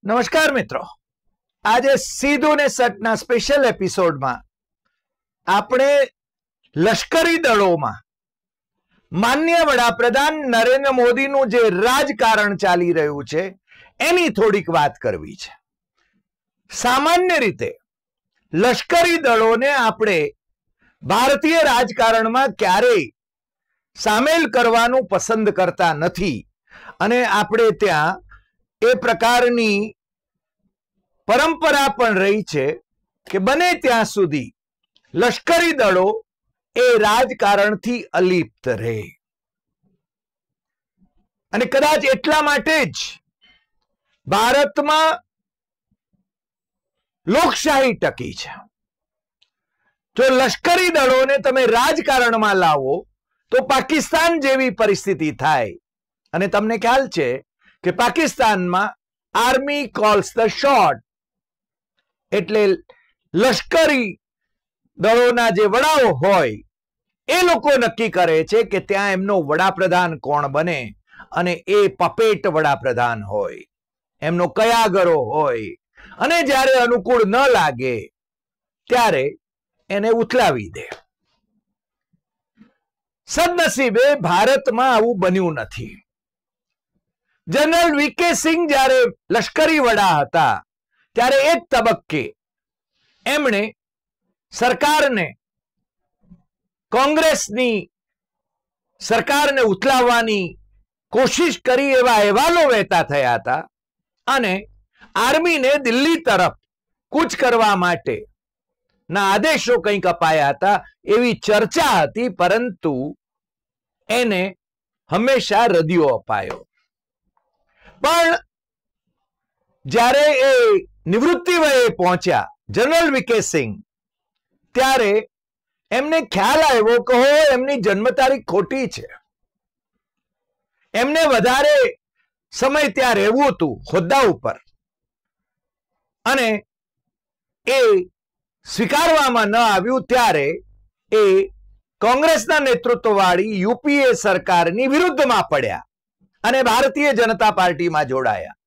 નમસ્કાર મિત્રો, આજે સીધું ને સટના સ્પેશિયલ એપિસોડમાં આપણે લશ્કરી દળોમાં માન્ય વડાપ્રધાન નરેન્દ્ર મોદીનું જે રાજકારણ ચાલી રહ્યું છે એની થોડીક વાત કરવી છે. સામાન્ય રીતે લશ્કરી દળોને આપણે ભારતીય રાજકારણમાં ક્યારેય સામેલ કરવાનું પસંદ કરતા નથી અને આપણે ત્યાં એ પ્રકારની પરંપરા પણ રહી છે કે બને ત્યાં સુધી લશ્કરી દળો એ રાજકારણથી અલિપ્ત રહે. અને કદાચ એટલા માટે જ ભારતમાં લોકશાહી ટકી છે. જો લશ્કરી દળોને તમે રાજકારણમાં લાવો તો પાકિસ્તાન જેવી પરિસ્થિતિ થાય. અને તમને ખ્યાલ છે કે પાકિસ્તાનમાં આર્મી કોલ્સ ધ શોટ, એટલે લશ્કરી દળોના જે વડાઓ હોય એ લોકો નક્કી કરે છે કે ત્યાં એમનો વડાપ્રધાન કોણ બને, અને એ પપેટ વડાપ્રધાન હોય, એમનો કયાગરો હોય, અને જ્યારે અનુકૂળ ન લાગે ત્યારે એને ઉથલાવી દે. સદનસીબે ભારતમાં આવું બન્યું નથી. જનરલ વીકે સિંહ જ્યારે લશ્કરી વડા હતા ત્યારે એક તબક્કે એમણે સરકારને, કોંગ્રેસની સરકારને ઉથલાવવાની કોશિશ કરી એવા અહેવાલો વહેતા થયા હતા અને આર્મીને દિલ્હી તરફ કૂચ કરવા માટે ના આદેશો કંઈક અપાયા હતા એવી ચર્ચા હતી, પરંતુ એને હંમેશા રદિયો અપાયો. પણ જ્યારે એ નિવૃત્તિ વયે પહોંચ્યા જનરલ વીકે સિંહ, ત્યારે એમને ખ્યાલ આવ્યો કે એમની જન્મ તારીખ ખોટી છે. એમને વધારે સમય ત્યાં રહેવું હતું હોદ્દા ઉપર, અને એ સ્વીકારવામાં ન આવ્યું. ત્યારે એ કોંગ્રેસના નેતૃત્વવાળી યુપીએ સરકારની વિરુદ્ધમાં પડ્યા અને ભારતીય જનતા પાર્ટીમાં જોડાયા.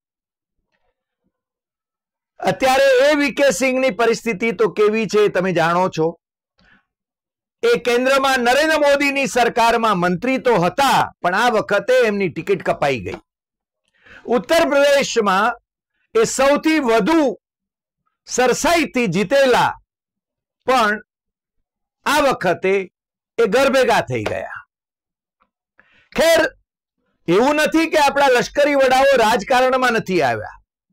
અત્યારે એ વીકે સિંહની પરિસ્થિતિ તો કેવી છે તમે જાણો છો. એ કેન્દ્રમાં નરેન્દ્ર મોદીની સરકારમાં મંત્રી તો હતા, પણ આ વખતે એમની ટિકિટ કપાઈ ગઈ. ઉત્તર પ્રદેશમાં એ સૌથી વધુ સરસાઈથી જીતેલા, પણ આ વખતે એ ઘરભેગા થઈ ગયા. ખેર, એવું નથી કે આપણા લશ્કરી વડાઓ રાજકારણમાં નથી આવ્યા,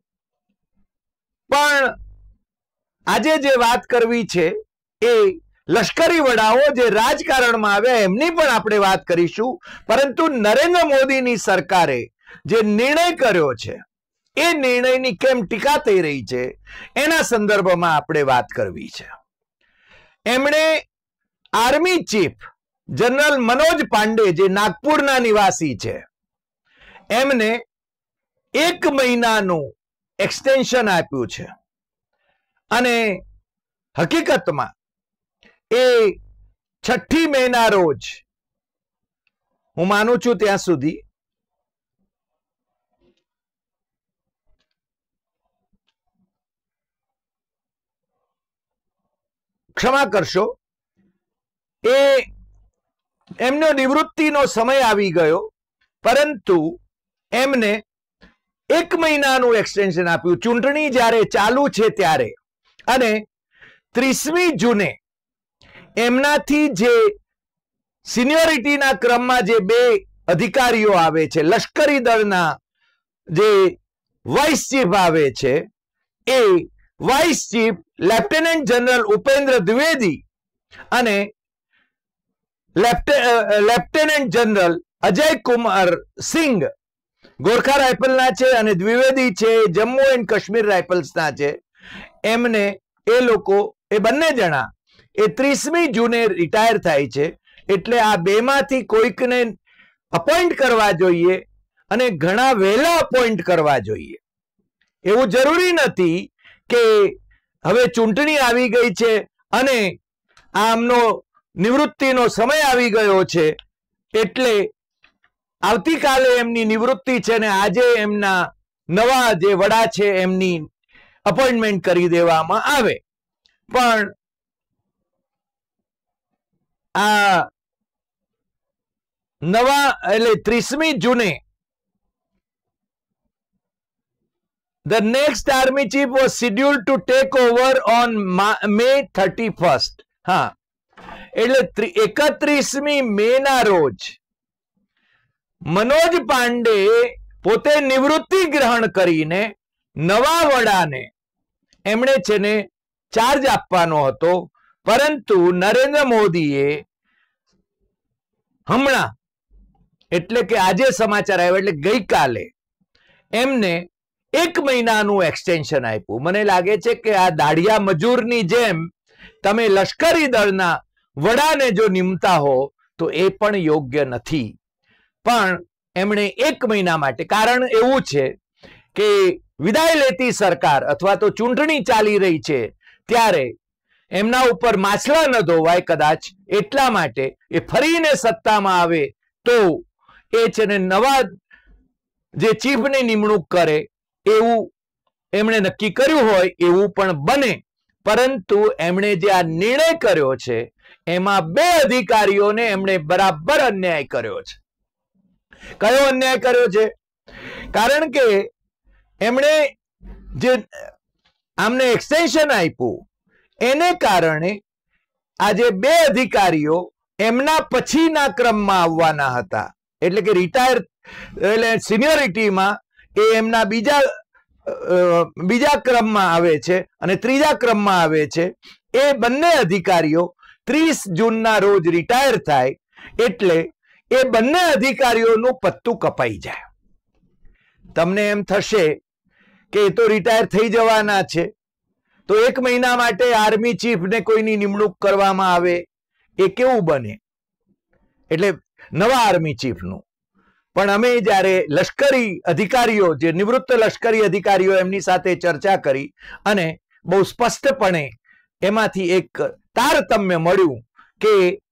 પણ આજે જે વાત કરવી છે એ લશ્કરી વડાઓ જે રાજકારણમાં આવ્યા એમની પણ આપણે વાત કરીશું. પરંતુ નરેન્દ્ર મોદીની સરકારે જે નિર્ણય કર્યો છે એ નિર્ણયની કેમ ટીકા થઈ રહી છે એના સંદર્ભમાં આપણે વાત કરવી છે. એમણે army chief general Manoj Pande, જે નાગપુરના નિવાસી છે, એમને 1 મહિનાનું એક્સટેન્શન આપ્યું છે. અને હકીકતમાં એ 6ઠી મેના રોજ, હું માનું છું ત્યાં સુધી, ક્ષમા કરશો, એ એમનો નિવૃત્તિનો સમય આવી ગયો, પરંતુ એમને 1 મહિનાનું એક્સટેન્શન આપ્યું ચૂંટણી જ્યારે ચાલુ છે ત્યારે. અને 30મી જૂને એમનાથી જે સિનિયોરિટીના ક્રમમાં જે 2 અધિકારીઓ આવે છે, લશ્કરી દળના જે વાઇસ ચીફ આવે છે, એ vice chief lieutenant general Upendra Dwivedi અને લેફ્ટનન્ટ જનરલ અજય કુમાર સિંઘ ગોરખા રાઇફલના છે, અને દ્વિવેદી છે જમ્મુ એન્ડ કાશ્મીર રાઇફલ્સના છે. એમને એ લોકો, એ બંને જણા એ 30મી જૂને રિટાયર થાય છે. એટલે આ બેમાંથી કોઈકને અપોઇન્ટ કરવા જોઈએ, અને ઘણા વહેલા અપોઇન્ટ કરવા જોઈએ. એવું જરૂરી નથી કે હવે ચૂંટણી આવી ગઈ છે અને આમનો નિવૃત્તિનો સમય આવી ગયો છે એટલે આવતીકાલે એમની નિવૃત્તિ છે ને આજે એમના નવા જે વડા છે એમની અપોઇન્ટમેન્ટ કરી દેવામાં આવે. પણ આ નવા એટલે 30મી જૂને the next army chief was scheduled to take over on May 31st. હા, એટલે 31મી મે ના રોજ મનોજ પાંડે પોતે નિવૃત્તિ ગ્રહણ કરીને નવા વડાને એમણે છે ને ચાર્જ આપવાનો હતો. પરંતુ નરેન્દ્ર મોદીએ હમણાં એટલે કે આજે સમાચાર આવ્યા એટલે ગઈકાલે એમને 1 મહિનાનું એક્સટેન્શન આપ્યું. મને લાગે છે કે આ દાઢિયા મજૂરની જેમ તમે લશ્કરી દળના વડાને જો નિમતા હો તો એ પણ યોગ્ય નથી. પણ એમણે 1 મહિના માટે, કારણ એવું છે કે વિદાય લેતી સરકાર અથવા તો ચૂંટણી ચાલી રહી છે ત્યારે એમના ઉપર માછલા ન ધોવાય કદાચ, એટલા માટે એ ફરીને સત્તામાં આવે તો એ છે ને નવા જે ચીફની નિમણૂક કરે એવું એમણે નક્કી કર્યું હોય એવું પણ બને. પરંતુ એમણે જે આ નિર્ણય કર્યો છે એમાં 2 અધિકારીઓને એમણે બરાબર અન્યાય કર્યો છે. કયો અન્યાય કર્યો છે? કારણ કે એમણે જે આમને એક્સટેન્શન આપ્યું એને કારણે આજે 2 અધિકારીઓ એમના પછીના ક્રમમાં આવવાના હતા. એટલે કે રિટાયર એટલે સિનિયોરિટીમાં એ એમના બીજા ક્રમમાં આવે છે અને ત્રીજા ક્રમમાં આવે છે. એ બંને અધિકારીઓ 30 જૂનના રોજ રિટાયર થાય એટલે એ બંને અધિકારીઓનું પત્તું કપાઈ જાય. તમને એમ થશે કે એ તો રિટાયર થઈ જવાના છે તો 1 મહિના માટે આર્મી ચીફને કોઈની નિમણૂક કરવામાં આવે એ કેવું બને? એટલે નવા આર્મી ચીફનું. પણ અમે જ્યારે લશ્કરી અધિકારીઓ, જે નિવૃત્ત લશ્કરી અધિકારીઓ એમની સાથે ચર્ચા કરી અને બહુ સ્પષ્ટપણે એમાંથી એક તારતમ્ય મળ્યું કે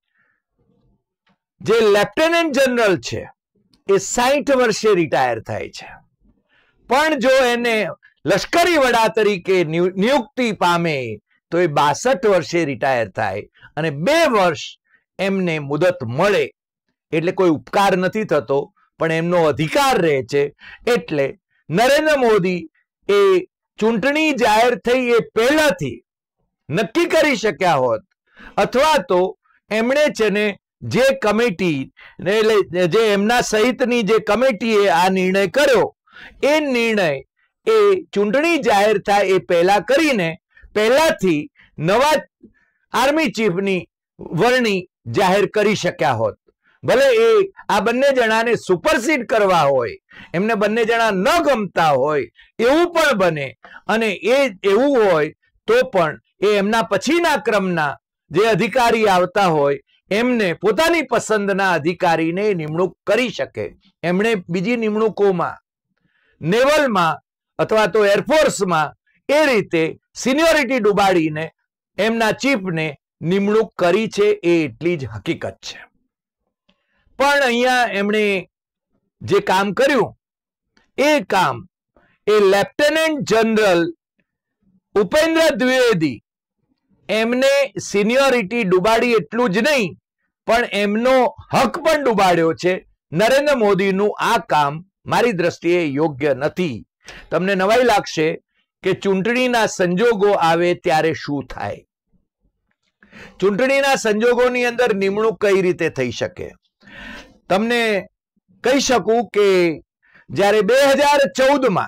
જે લેફ્ટનન્ટ જનરલ છે એ 60 વર્ષે રિટાયર થાય છે, પણ જો એને લશ્કરી વડા તરીકે નિયુક્તિ પામે તો એ 62 વર્ષે રિટાયર થાય અને 2 વર્ષ એમને મુદત મળે. એટલે કોઈ ઉપકાર નથી થતો પણ એમનો અધિકાર રહે છે. એટલે નરેન્દ્ર મોદી એ ચૂંટણી જાહેર થઈ એ પહેલાથી નક્કી કરી શક્યા હોત, અથવા તો એમણે છે ને જે કમિટી એટલે જે એમના સહિતની જે કમિટીએ આ નિર્ણય કર્યો એ નિર્ણય એ ચૂંટણી જાહેર થાય એ પહેલા કરીને પહેલાથી નવા આર્મી ચીફની વરણી જાહેર કરી શક્યા હોત. ભલે એ આ બંને જણાને સુપરસીડ કરવા હોય, એમને બંને જણા ન ગમતા હોય એવું પણ બને, અને એ એવું હોય તો પણ એ એમના પછીના ક્રમના જે અધિકારી આવતા હોય એમને પોતાની પસંદના અધિકારીને નિમણૂક કરી શકે. એમણે બીજી નિમણૂકોમાં નેવલમાં અથવા તો એરફોર્સમાં એ રીતે સિનિયોરિટી ડુબાડીને એમના ચીફને નિમણૂક કરી છે, એ એટલી જ હકીકત છે. પણ અહીંયા એમણે જે કામ કર્યું એ કામ એ લેફ્ટનન્ટ જનરલ ઉપેન્દ્ર દ્વિવેદી એમને સિનિયોરિટી ડુબાડી એટલું જ નહીં પણ એમનો હક પણ ડુબાડ્યો છે. નરેન્દ્ર મોદીનું આ કામ મારી દ્રષ્ટિએ યોગ્ય નથી. તમને નવાઈ લાગશે કે ચૂંટણીના સંજોગો આવે ત્યારે શું થાય. ચૂંટણીના સંજોગોની અંદર નિમણૂક કઈ રીતે થઈ શકે? તમને કહી શકું કે જ્યારે 2014માં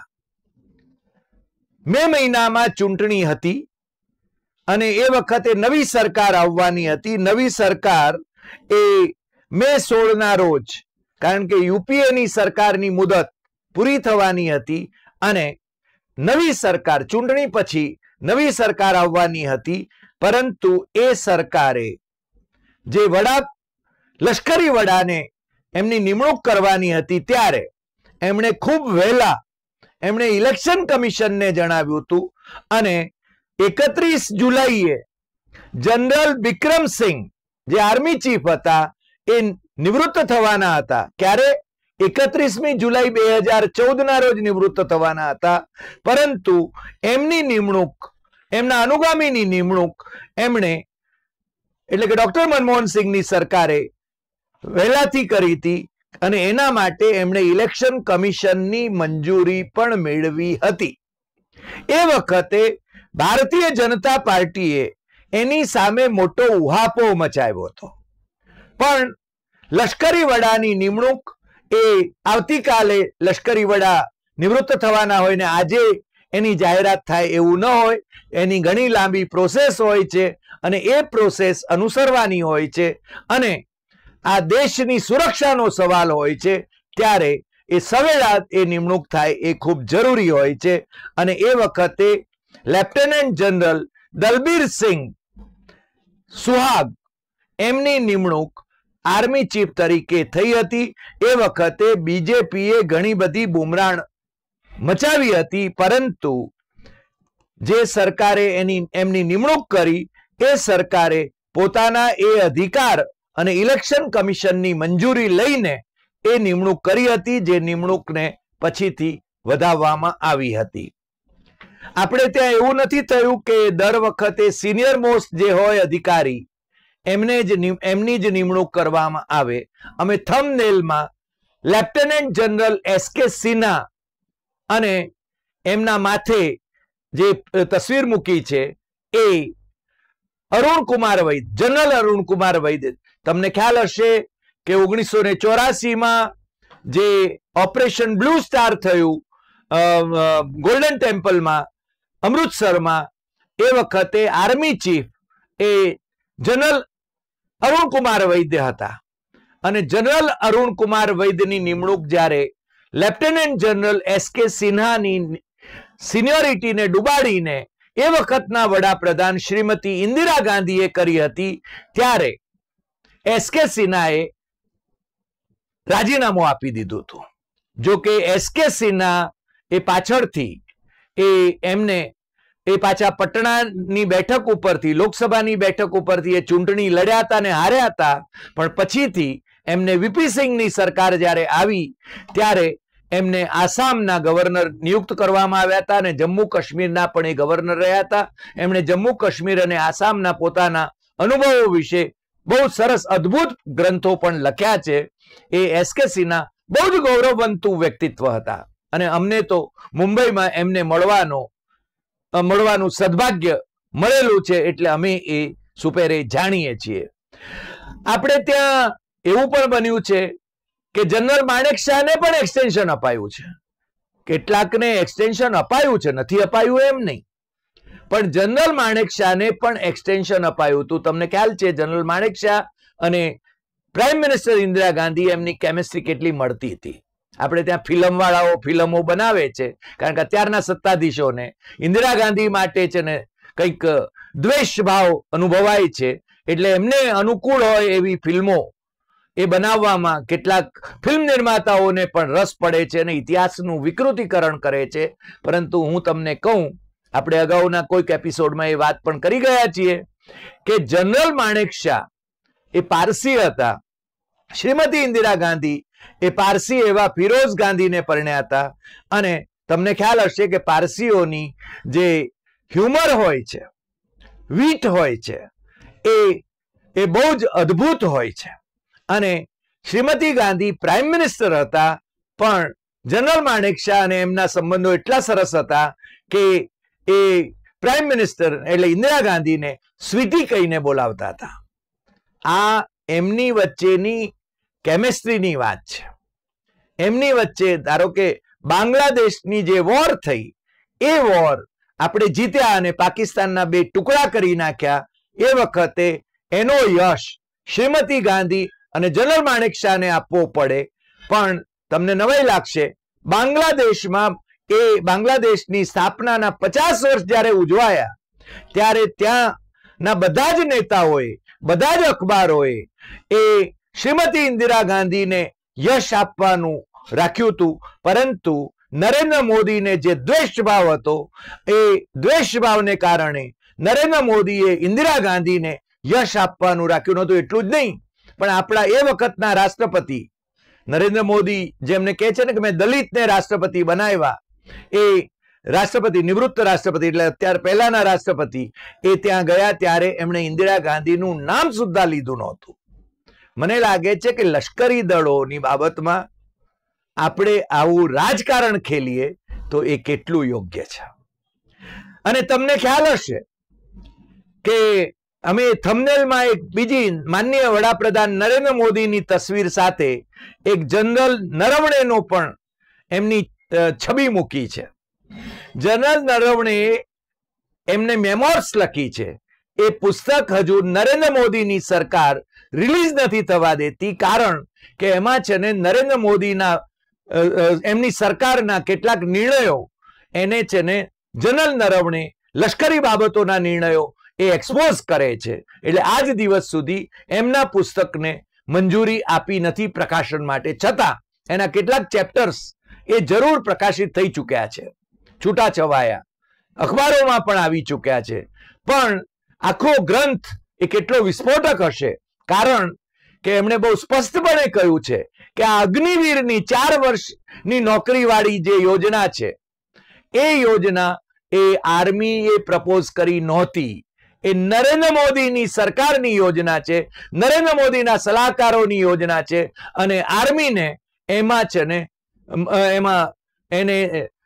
મે મહિનામાં ચૂંટણી હતી અને એ વખતે નવી સરકાર આવવાની હતી. નવી સરકાર એ મે 16ના રોજ, કારણ કે યુપીએની સરકારની મુદત પૂરી થવાની હતી અને નવી સરકાર ચૂંટણી પછી નવી સરકાર આવવાની હતી. પરંતુ એ સરકારે જે લશ્કરી વડાને એમની નિમણૂક કરવાની હતી ત્યારે એમણે ખૂબ વહેલા એમણે ઇલેક્શન કમિશનને જણાવ્યું હતું અને 31 જુલાઈએ જનરલ બિક્રમસિંહ જે આર્મી ચીફ હતા એ નિવૃત્ત થવાના હતા. ક્યારે? 31મી જુલાઈ 2014 ના રોજ નિવૃત્ત થવાના હતા, પરંતુ એમની નિમણૂક, એમના અનુગામીની નિમણૂક એમણે એટલે કે ડોક્ટર મનમોહન સિંહની સરકારે વહેલાથી કરી હતી અને એના માટે એમણે ઇલેક્શન કમિશનની મંજૂરી પણ મેળવી હતી. એ વખતે ભારતીય જનતા પાર્ટીએ એની સામે મોટો ઉહાપો મચાવ્યો હતો, પણ લશ્કરી વડાની નિમણૂક એ આવતીકાલે લશ્કરી વડા નિવૃત્ત થવાના હોય ને આજે એની જાહેરાત થાય એવું ન હોય. એની ઘણી લાંબી પ્રોસેસ હોય છે અને એ પ્રોસેસ અનુસરવાની હોય છે અને આ દેશની સુરક્ષાનો સવાલ હોય છે, ત્યારે એ સવેળા એ નિમણૂક થાય એ ખૂબ જરૂરી હોય છે. અને એ વખતે લેફ્ટનન્ટ જનરલ દલબીરસિંહ સુહાગ એમની નિમણૂક આર્મી ચીફ તરીકે થઈ હતી. એ વખતે બીજેપીએ ઘણી બધી બુમરાણ મચાવી હતી, પરંતુ જે સરકારે એમની નિમણૂક કરી એ સરકારે પોતાના એ અધિકાર અને ઇલેક્શન કમિશનની મંજૂરી લઈને એ નિમણૂક કરી હતી, જે નિમણૂકને પછીથી વધાવવામાં આવી હતી. આપણે ત્યાં એવું નથી થયું કે દર વખતે સિનિયર મોસ્ટ જે હોય અધિકારી એમની જ નિમણૂક કરવામાં આવે. અમે થંબનેલમાં લેફ્ટનન્ટ જનરલ એસ.કે. સિન્હા અને એમના માથે જે તસવીર મૂકી છે એ અરુણકુમાર વૈદ, જનરલ અરુણકુમાર વૈદ. તમને ખ્યાલ હશે કે 1984માં જે ઓપરેશન બ્લુ સ્ટાર થયું ગોલ્ડન ટેમ્પલમાં અમૃતસરમાં, એ વખતે આર્મી ચીફ એ જનરલ અરુણકુમાર વૈદ્ય હતા અને જનરલ અરુણકુમાર વૈદ્યની નિમણૂક જ્યારે લેફ્ટનન્ટ જનરલ એસ.કે. સિન્હાની સિનિયોરિટીને ડુબાડીને એ વખતના વડાપ્રધાન શ્રીમતી ઇન્દિરા ગાંધીએ કરી હતી, ત્યારે એસ.કે. સિન્હાએ રાજીનામું આપી દીધું હતું. જો કે એસ.કે. સિન્હા એ પાછળથી એમને પાછા પટણાની બેઠક ઉપરથી, લોકસભાની બેઠક ઉપરથી એ ચૂંટણી લડ્યા હતા અને હાર્યા હતા, પણ પછીથી એમને વીપી સિંહની સરકાર જ્યારે આવી ત્યારે એમને આસામના ગવર્નર નિયુક્ત કરવામાં આવ્યા હતા અને જમ્મુ કાશ્મીરના પણ એ ગવર્નર રહ્યા હતા. એમણે જમ્મુ કાશ્મીર અને આસામના પોતાના અનુભવો વિશે બહુ સરસ અદ્ભુત ગ્રંથો પણ લખ્યા છે. એ એસ.કે. સિન્હા બહુ જ ગૌરવવંતુ વ્યક્તિત્વ હતા અને અમને તો મુંબઈમાં એમને મળવાનું સદભાગ્ય મળેલું છે, એટલે અમે એ સુપેરે જાણીએ છીએ. આપણે ત્યાં એવું પણ બન્યું છે કે જનરલ માણેક શાહને પણ એક્સટેન્શન અપાયું છે. કેટલાકને એક્સટેન્શન અપાયું છે, નથી અપાયું એમ નહીં, પણ જનરલ માણેક શાહને પણ એક્સટેન્શન અપાયું હતું. તમને ખ્યાલ છે જનરલ માણેક શાહ અને પ્રાઇમ મિનિસ્ટર ઇન્દિરા ગાંધી એમની કેમિસ્ટ્રી કેટલી મળતી હતી. આપણે ત્યાં ફિલ્મવાળાઓ ફિલ્મો બનાવે છે કારણ કે અત્યારના સત્તાધીશોને ઇન્દિરા ગાંધી માટે છે ને કંઈક દ્વેષ ભાવ અનુભવાય છે, એટલે એમને અનુકૂળ હોય એવી ફિલ્મો એ બનાવવામાં કેટલાક ફિલ્મ નિર્માતાઓને પણ રસ પડે છે અને ઇતિહાસનું વિકૃતિકરણ કરે છે. પરંતુ હું તમને કહું, આપણે અગાઉના કોઈક એપિસોડમાં એ વાત પણ કરી ગયા છીએ કે જનરલ માણેક શાહ એ પારસી હતા. શ્રીમતી ઇન્દિરા ગાંધી એ પારસી એવા ફિરોઝ ગાંધીને પરણ્યા હતા અને તમને ખ્યાલ હશે કે પારસીઓની જે હ્યુમર હોય છે, વીટ હોય છે, એ બહુ જ અદ્ભુત હોય છે. અને શ્રીમતી ગાંધી પ્રાઇમ મિનિસ્ટર હતા, પણ જનરલ માણેક શાહ અને એમના સંબંધો એટલા સરસ હતા કે એ પ્રાઇમ મિનિસ્ટર એટલે ઇન્દિરા ગાંધીને સ્વીટી કહીને બોલાવતા હતા. આ એમની વચ્ચેની કેમિસ્ટ્રીની વાત છે. એમની વચ્ચે ધારો કે બાંગ્લાદેશની જે વોર થઈ, એ વોર આપણે જીત્યા અને પાકિસ્તાનના બે ટુકડા કરી નાખ્યા. એ વખતે એનો યશ શ્રીમતી ગાંધી અને જનરલ માણેક શાહને આપવો પડે. પણ તમને નવાઈ લાગશે, બાંગ્લાદેશની સ્થાપનાના 50 વર્ષ જ્યારે ઉજવાયા ત્યારે ત્યાંના બધા જ નેતાઓએ, બધા જ અખબારોએ એ શ્રીમતી ઇન્દિરા ગાંધીને યશ આપવાનું રાખ્યું હતું, પરંતુ નરેન્દ્ર મોદીને જે દ્વેષભાવ હતો એ દ્વેષભાવને કારણે નરેન્દ્ર મોદીએ ઇન્દિરા ગાંધીને યશ આપવાનું રાખ્યું નહોતું. એટલું જ નહીં, પણ આપણા એ વખતના રાષ્ટ્રપતિ નરેન્દ્ર મોદી જેમને કહે છે ને કે મેં દલિતને રાષ્ટ્રપતિ બનાવ્યા, એ રાષ્ટ્રપતિ, નિવૃત્ત રાષ્ટ્રપતિ એટલે અત્યારે પહેલાના રાષ્ટ્રપતિ, એ ત્યાં ગયા ત્યારે એમણે ઇન્દિરા ગાંધીનું નામ સુદ્ધા લીધું નહોતું. મને લાગે છે કે લશ્કરી દળોની બાબતમાં આપણે આવું રાજકારણ ખેલીએ તો એ કેટલું યોગ્ય છે. અને તમને ખ્યાલ હશે કે અમે થંબનેલમાં એક બીજી માનનીય વડાપ્રધાન નરેન્દ્ર મોદીની તસવીર સાથે એક જનરલ નરવણેનો પણ એમની છબી મૂકી છે. જનરલ નરવણે એમને મેમોર્સ લખી છે. એ પુસ્તક હજુ નરેન્દ્ર મોદીની સરકાર રિલીઝ નથી થવા દેતી, કારણ કે એમાં છે ને નરેન્દ્ર મોદીના એમની સરકારના કેટલાક નિર્ણયો એને છે ને જનરલ નરવણે લશ્કરી બાબતોના નિર્ણયો એ એક્સપોઝ કરે છે. એટલે આજ દિવસ સુધી એમના પુસ્તકને મંજૂરી આપી નથી પ્રકાશન માટે, છતાં એના કેટલાક ચેપ્ટર્સ એ જરૂર પ્રકાશિત થઈ ચૂક્યા છે, છૂટાછવાયા અખબારોમાં પણ આવી ચૂક્યા છે. પણ આખો ગ્રંથ એ કેટલો વિસ્ફોટક હશે, કારણ કે એમણે બહુ સ્પષ્ટપણે કહ્યું છે કે આ અગ્નિવીરની 4 વર્ષની નોકરીવાળી જે યોજના છે, એ યોજના એ આર્મીએ પ્રપોઝ કરી નહોતી. એ નરેન્દ્ર મોદીની સરકારની યોજના છે, નરેન્દ્ર મોદીના સલાહકારોની યોજના છે, અને આર્મીને એમાં છે ને એમાં એને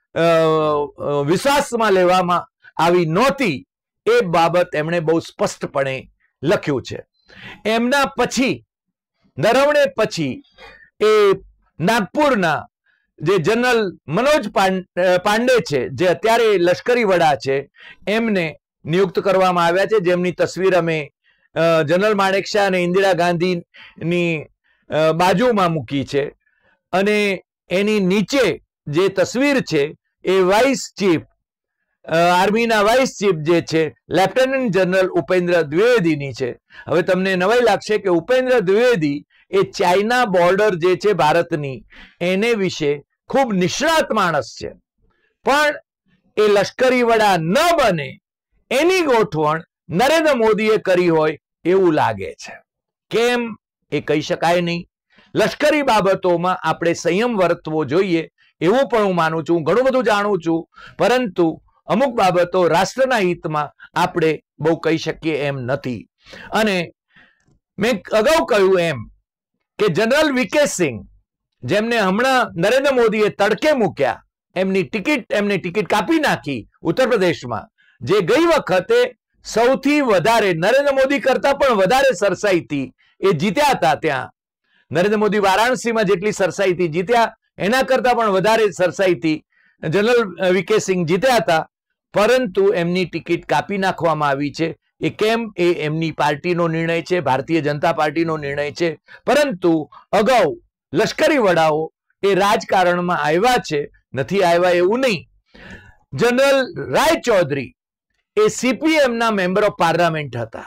વિશ્વાસમાં લેવામાં આવી નહોતી. એ બાબત એમણે બહુ સ્પષ્ટપણે લખ્યું છે. એમના પછી નરવણે પછી એ નાગપુરના જે જનરલ મનોજ પાંડે છે, જે અત્યારે લશ્કરી વડા છે, એમને નિયુક્ત કરવામાં આવ્યા છે, જેમની તસવીર અમે જનરલ માણેકશા અને ઇન્દિરા ગાંધીની બાજુમાં મૂકી છે. અને એની નીચે જે તસવીર છે એ વાઇસ ચીફ, આર્મીના વાઇસ ચીફ જે છે લેફ્ટનન્ટ જનરલ ઉપેન્દ્ર દ્વિવેદીની છે. હવે તમને નવાઈ લાગશે કે ઉપેન્દ્ર દ્વિવેદી એ ચાઇના બોર્ડર જે છે ભારતની, એને વિશે ખૂબ નિષ્ણાત માણસ છે, પણ એ લશ્કરી વડા ન બને એની ગોઠવણ નરેન્દ્ર મોદીએ કરી હોય એવું લાગે છે. કેમ એ કહી શકાય નહીં. લશ્કરી બાબતોમાં આપણે સંયમ વર્તવો જોઈએ એવું પણ હું માનું છું. ઘણું બધું જાણું છું, પરંતુ અમુક બાબતો રાષ્ટ્રના હિતમાં આપણે બહુ કહી શકીએ એમ નથી. અને મેં અગાઉ કહ્યું એમ કે જનરલ વીકે સિંહ, જેમને હમણાં નરેન્દ્ર મોદીએ તડકે મૂક્યા, એમની ટિકિટ કાપી નાખી ઉત્તર પ્રદેશમાં, જે ગઈ વખતે સૌથી વધારે નરેન્દ્ર મોદી કરતા પણ વધારે સરસાઈથી એ જીત્યા હતા. ત્યાં નરેન્દ્ર મોદી વારાણસીમાં જેટલી સરસાઈથી જીત્યા એના કરતા પણ વધારે સરસાઈથી જનરલ વીકે સિંહ જીત્યા હતા, પરંતુ એમની ટિકિટ કાપી નાખવામાં આવી છે. એ કેમ? એ એમની પાર્ટીનો નિર્ણય છે, ભારતીય જનતા પાર્ટીનો નિર્ણય છે. પરંતુ અગાઉ લશ્કરી વડાઓ એ રાજકારણમાં આવ્યા છે, નથી આવ્યા એવું નહીં. જનરલ રાય ચૌધરી એ સીપીએમના મેમ્બર ઓફ પાર્લામેન્ટ હતા.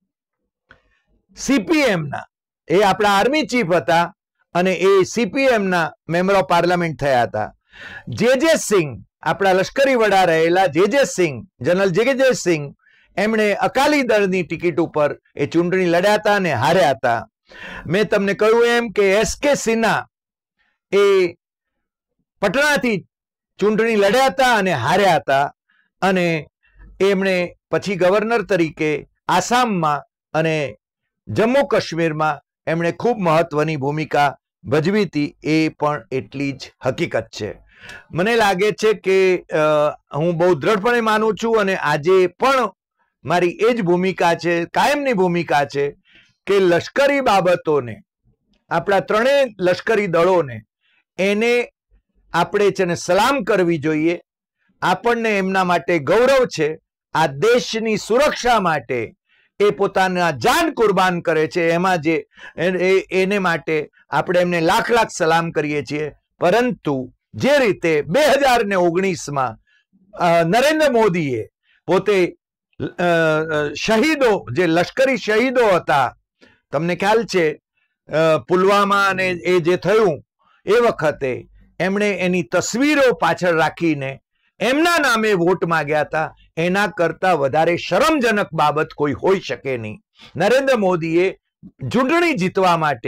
સીપીએમના એ આપણા આર્મી ચીફ હતા અને એ સીપીએમના મેમ્બર ઓફ પાર્લામેન્ટ થયા હતા. જે સિંહ, આપણા લશ્કરી વડા રહેલા જે સિંહ, જનરલ જે સિંહ, એમણે અકાલી દળની ટિકિટ ઉપર એ ચૂંટણી લડ્યા હતા અને હાર્યા હતા. મેં તમને કહ્યું એમ કે એસકે સિન્હા એ પટણાથી ચૂંટણી લડ્યા હતા અને હાર્યા હતા, અને એમણે પછી ગવર્નર તરીકે આસામમાં અને જમ્મુ કાશ્મીરમાં એમણે ખૂબ મહત્વની ભૂમિકા ભજવી હતી. એ પણ એટલી જ હકીકત છે. મને લાગે છે કે હું બહુ દ્રઢપણે માનું છું, અને આજે પણ મારી એ જ ભૂમિકા છે, કાયમની ભૂમિકા છે, કે લશ્કરી બાબતોને, આપણા ત્રણેય લશ્કરી દળોને, એને આપણે છે ને સલામ કરવી જોઈએ. આપણને એમના માટે ગૌરવ છે. આ દેશની સુરક્ષા માટે એ પોતાના જાન કુરબાન કરે છે. એમાં જે એને માટે આપણે એમને લાખ લાખ સલામ કરીએ છીએ. પરંતુ જે રીતે 2019માં નરેન્દ્ર મોદીએ પોતે શહીદો, જે લશ્કરી શહીદો હતા, તમને ખ્યાલ છે પુલવામા અને એ જે થયું એ વખતે એમણે એની તસવીરો પાછળ રાખીને એમના નામે વોટ માંગ્યા હતા. એના કરતા વધારે શરમજનક બાબત કોઈ હોઈ શકે નહીં. નરેન્દ્ર મોદીએ ચૂંટણી જીતવા માટે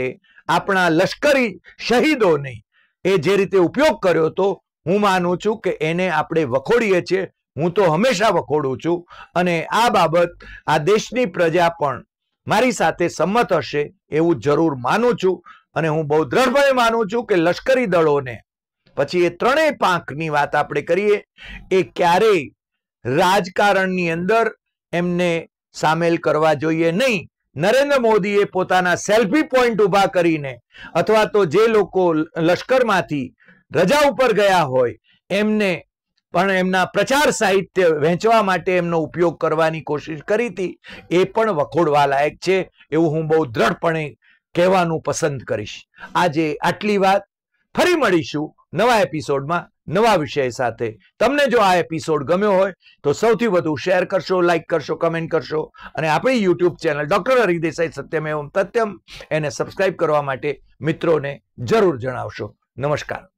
આપણા લશ્કરી શહીદોને એ જે રીતે ઉપયોગ કર્યો હતો, હું માનું છું કે એને આપણે વખોડીએ છીએ. હું તો હંમેશા વખોડું છું અને આ બાબત આ દેશની પ્રજા પણ મારી સાથે સંમત હશે એવું જરૂર માનું છું. અને હું બહુ દ્રઢપણે માનું છું કે લશ્કરી દળોને, પછી એ ત્રણેય પાંખની વાત આપણે કરીએ, એ ક્યારેય રાજકારણની અંદર એમને સામેલ કરવા જોઈએ નહીં. નરેન્દ્ર મોદીએ પોતાના સેલ્ફી પોઈન્ટ ઉભા કરીને અથવા તો જે લોકો લશ્કરમાંથી રજા ઉપર ગયા હોય એમને પણ એમના પ્રચાર સાહિત્ય વહેંચવા માટે એમનો ઉપયોગ કરવાની કોશિશ કરી હતી, એ પણ વખોડવા લાયક છે એવું હું બહુ દ્રઢપણે કહેવાનું પસંદ કરીશ. આજે આટલી વાત. ફરી મળીશું નવા એપિસોડમાં નવા વિષય સાથે. તમને જો આ એપિસોડ ગમ્યો હોય તો સૌથી વધુ શેર કરશો, લાઈક કરશો, કમેન્ટ કરશો અને આપણી YouTube channel doctor Hari Desai Satyam evam Tathyam એને સબસ્ક્રાઇબ કરવા માટે મિત્રોને જરૂર જણાવશો. નમસ્કાર.